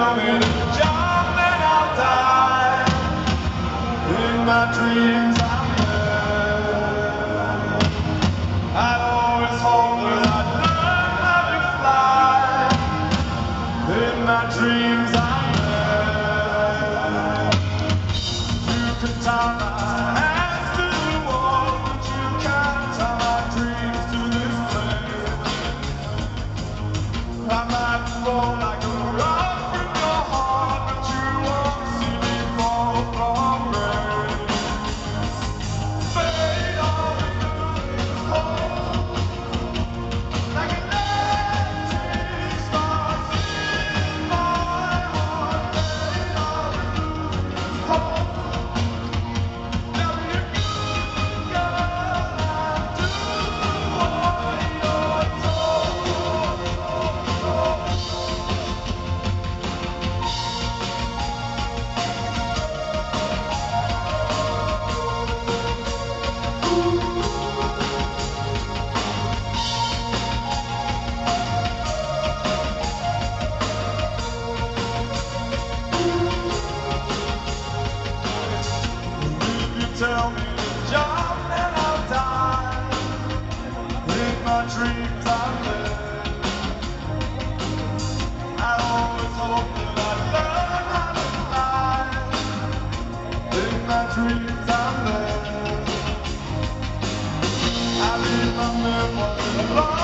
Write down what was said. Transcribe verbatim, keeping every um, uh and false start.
tell me to jump and I'll die. In my dreams I'm there. I'd always hoped that I'd learn how to fly. In my dreams I'm there. You can tie my hands to the wall, but you can't tie my dreams to this place. I might fall like a rock from your heart, but you won't see me fall from grace. Fade on lose hope, like an electric spark in my heart. Fade on lose hope. Now you good girl, I do what you're told. Tell me to jump and I'll die. In my dreams I'm there. I always hoped that I'd learn how to fly. In my dreams I'm there. I remember what it was.